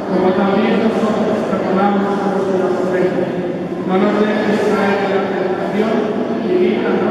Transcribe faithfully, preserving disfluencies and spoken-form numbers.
como también nosotros perdonamos a los que nos ofenden. No nos dejes caer en la tentación y líbranos